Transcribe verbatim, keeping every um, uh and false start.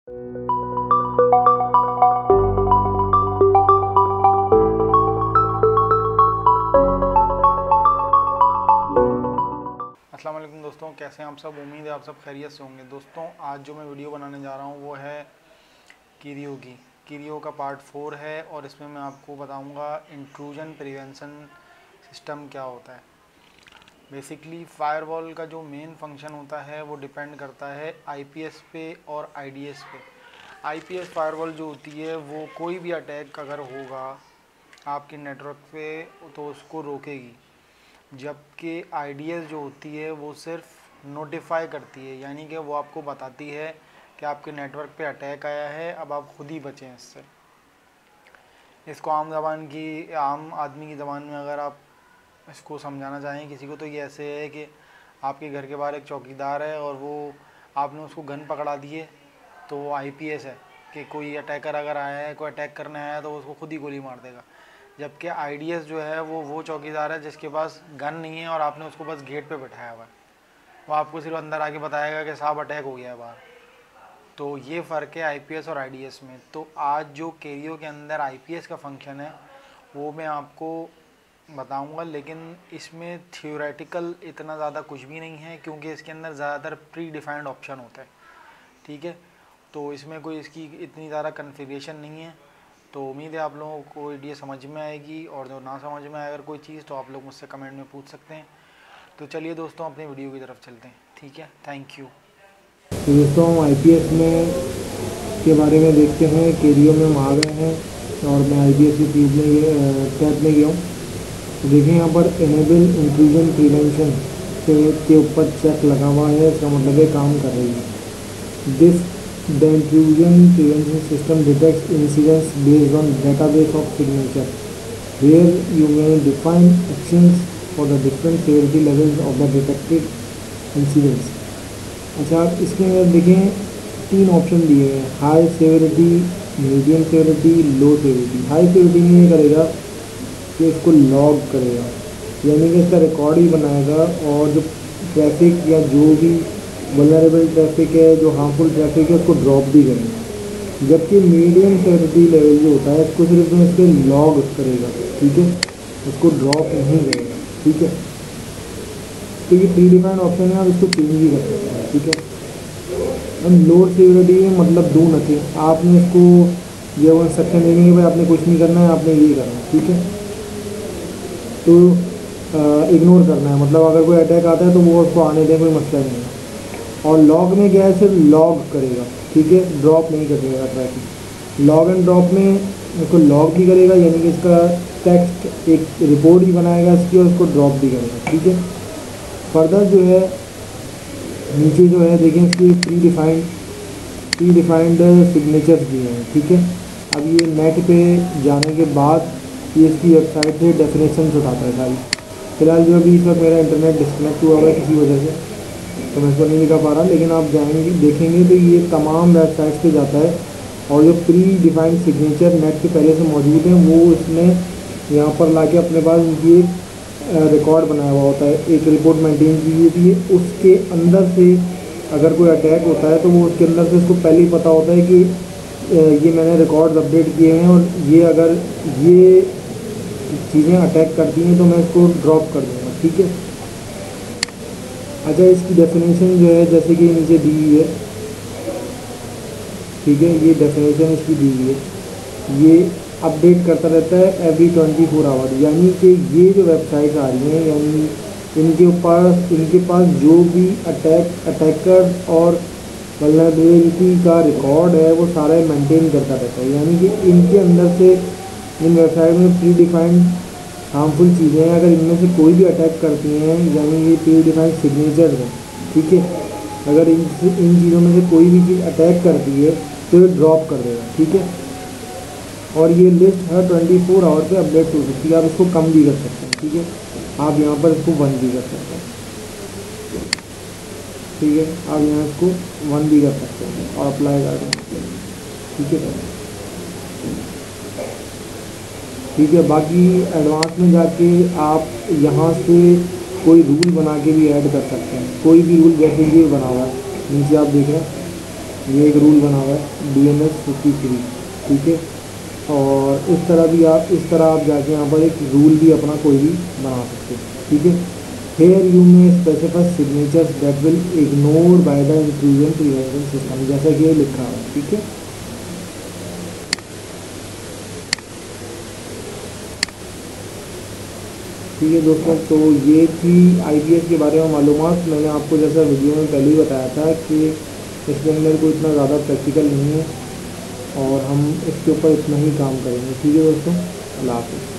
अस्सलाम वालेकुम दोस्तों, कैसे हैं आप सब। उम्मीद है आप सब खैरियत से होंगे। दोस्तों आज जो मैं वीडियो बनाने जा रहा हूं वो है कीरियो की कीरियो का पार्ट फोर है और इसमें मैं आपको बताऊंगा इंट्रूजन प्रिवेंशन सिस्टम क्या होता है। बेसिकली फायरवॉल का जो मेन फंक्शन होता है वो डिपेंड करता है आईपीएस पे और आईडीएस पे। आईपीएस फायरवॉल जो होती है वो कोई भी अटैक अगर होगा आपके नेटवर्क पे तो उसको रोकेगी, जबकि आईडीएस जो होती है वो सिर्फ नोटिफाई करती है, यानी कि वो आपको बताती है कि आपके नेटवर्क पे अटैक आया है, अब आप खुद ही बचें इससे। इसको आम ज़बान की आम आदमी की ज़बान में अगर आप इसको समझाना चाहें किसी को तो ये ऐसे है कि आपके घर के बाहर एक चौकीदार है और वो आपने उसको गन पकड़ा दिए तो वो आईपीएस है कि कोई अटैकर अगर आया है, कोई अटैक करने आया है तो उसको खुद ही गोली मार देगा। जबकि आईडीएस जो है वो वो चौकीदार है जिसके पास गन नहीं है और आपने उसको बस गेट पे बैठाया हुआ है, वो आपको सिर्फ अंदर आके बताएगा कि साहब अटैक हो गया है बाहर। तो ये फ़र्क है आईपीएस और आईडीएस में। तो आज जो कीरियो के अंदर आईपीएस का फंक्शन है वो मैं आपको बताऊंगा, लेकिन इसमें थ्योरेटिकल इतना ज़्यादा कुछ भी नहीं है क्योंकि इसके अंदर ज़्यादातर प्री डिफाइंड ऑप्शन होता है। ठीक है, तो इसमें कोई इसकी इतनी ज़्यादा कन्फिगरेशन नहीं है। तो उम्मीद है आप लोगों को वीडियो समझ में आएगी, और जो ना समझ में आए अगर कोई चीज़ तो आप लोग मुझसे कमेंट में पूछ सकते हैं। तो चलिए दोस्तों अपने वीडियो की तरफ चलते हैं। ठीक है, थैंक यू। तो दोस्तों हम आईपीएस में के बारे में देखते हैं। कीरियो में हम आ गए हैं और मैं आईपीएस की चीज़ में ये टैब में गया हूँ। तो देखिए यहाँ पर इनेबल इंट्रूजन प्रिवेंशन के ऊपर चेक लगा हुआ है, इसका मतलब ये काम कर रही है। This The intrusion prevention system detects incidents based on database of signature, where you may define actions for the different severity levels of the detected incidents. अच्छा, इसके अंदर देखें तीन ऑप्शन दिए हैं, high severity, medium severity, low severity. High severity में ये करेगा कि इसको लॉग करेगा, यानी कि इसका रिकॉर्ड ही बनाएगा और जो ट्रैफिक या जो भी वल्नरेबल ट्रैफिक है, जो हार्मफुल ट्रैफिक है, उसको ड्रॉप भी करेगा। जबकि मीडियम सेवेरिटी लेवल जो होता है इसको सिर्फ में इसके लॉग करेगा, ठीक है, उसको ड्रॉप नहीं करेगा। ठीक है, तो ये प्री डिफाइंड ऑप्शन है, आप इसको चेंज भी कर सकते हैं। ठीक है, हम लो सेवेरिटी में मतलब दो नथिंग, आपने इसको ये वो इंस्ट्रक्शन देंगे कि भाई आपने कुछ नहीं करना है, आपने ये करना है। ठीक है, तो इग्नोर करना है, मतलब अगर कोई अटैक आता है तो वो उसको आने दें, कोई मसला नहीं है। और लॉग में क्या है, सिर्फ लॉग करेगा, ठीक है, ड्रॉप नहीं करेगा ट्रैकिंग। लॉग एंड ड्रॉप में इसको लॉग भी करेगा, यानी कि इसका टेक्स्ट एक रिपोर्ट भी बनाएगा इसकी और उसको ड्रॉप भी करेगा। ठीक है, फर्दर जो है नीचे जो है देखिए इसकी predefined predefined signatures भी हैं। ठीक है, अब ये नेट पे जाने के बाद ये इसकी वेबसाइट से डेफिनेशन उठाता है सारी। फिलहाल जो अभी इस वक्त मेरा इंटरनेट डिस्कनेक्ट हुआ है किसी वजह से, तो मैं इसको नहीं दिखा पा रहा, लेकिन आप जाएंगे देखेंगे तो ये तमाम वेबसाइट्स पे जाता है और जो प्री डिफाइंड सिग्नेचर नेट के पहले से मौजूद हैं वो इसने यहाँ पर लाके अपने पास उनकी एक रिकॉर्ड बनाया हुआ होता है, एक रिपोर्ट मेंटेन की होती है। उसके अंदर से अगर कोई अटैक होता है तो वो उसके अंदर से उसको पहले ही पता होता है कि ये मैंने रिकॉर्ड अपडेट किए हैं और ये अगर ये चीज़ें अटैक करती हैं तो मैं इसको ड्रॉप कर दूँगा। ठीक है, अच्छा, इसकी डेफिनेशन जो है जैसे कि नीचे दी हुई है, ठीक है, ये डेफिनेशन इसकी दी हुई है, ये अपडेट करता रहता है एवरी ट्वेंटी फोर आवर। यानी कि ये जो वेबसाइट आ रही हैं, यानी इनके पास इनके पास जो भी अटैक अटैकर और वल्नरेबिलिटी का रिकॉर्ड है वो सारा मेंटेन करता रहता है। यानी कि इनके अंदर से इन वेबसाइट में प्री डिफाइंड हार्मफुल चीज़ें हैं, अगर इनमें से कोई भी अटैक करती हैं, यानी ये प्री डिफाइंड सिग्नेचर है। ठीक है, अगर इन इन चीज़ों में से कोई भी चीज़ अटैक करती है तो ये ड्रॉप कर देगा। ठीक है, और ये लिस्ट हर ट्वेंटी फोर आवर पे अपडेट हो सकती है, आप इसको कम भी कर सकते हैं। ठीक है, आप यहाँ पर इसको वन भी कर सकते हैं। ठीक है, आप यहाँ इसको वन भी कर सकते हैं और अप्लाई कर दें। ठीक है, ठीक है, बाकी एडवांस में जाके आप यहाँ से कोई रूल बना के भी ऐड कर सकते हैं, कोई भी रूल जैसे ये बना हुआ है नीचे आप देख रहे हैं, ये एक रूल बना हुआ है D N S fifty three, ठीक है। और इस तरह भी आप इस तरह आप जाके यहाँ पर एक रूल भी अपना कोई भी बना सकते हैं, ठीक है। Here you may specify signatures that will ignore by the intrusion prevention system, जैसा कि ये लिखा है, ठीक है। ठीक है दोस्तों, तो ये थी आई बी एस के बारे में मालूमात। मैंने आपको जैसा वीडियो में पहले ही बताया था कि इसके अंदर कोई इतना ज़्यादा प्रैक्टिकल नहीं है और हम इसके ऊपर इतना ही काम करेंगे, ठीक है दोस्तों। अल्लाह हाफ़िज़।